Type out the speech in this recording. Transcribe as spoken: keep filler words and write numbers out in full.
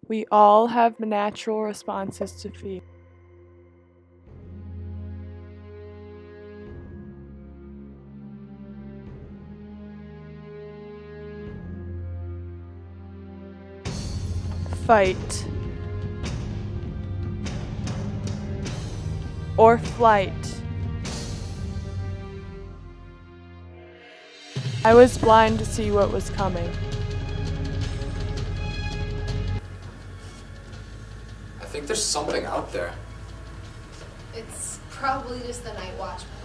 We all have natural responses to fear. Fight or flight. I was blind to see what was coming. I think there's something out there. It's probably just the Night Watchman.